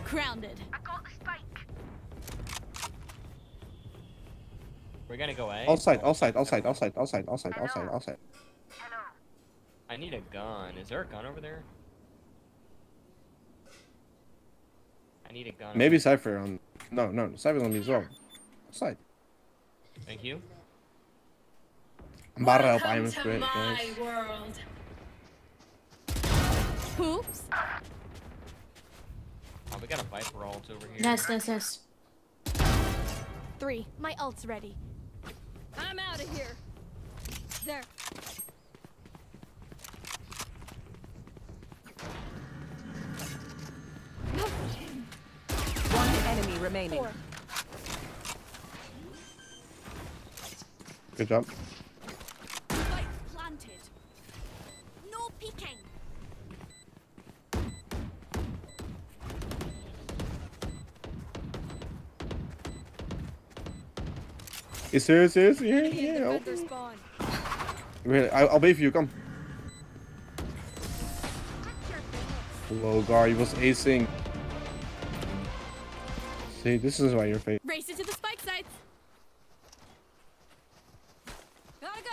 Grounded. I got the spike. We're gonna go A. Outside. Hello. I need a gun. Is there a gun over there? I need a gun. Maybe Cypher on. No, Cypher's on me as well. Outside. Thank you. I'm about to help Welcome Iron to Spirit, my guys. world. Oops. Oh, we got a Viper ult over here. Nice. 3. My ult's ready. I'm out of here. There. One enemy remaining. 4. Good job. Spike planted. No peeking. Is serious? Yeah. Defender spawn. Really, I'll wait for you. Come. Low guard. He was acing. See, this is why you're fake. Race it to the spike sites. Gotta go.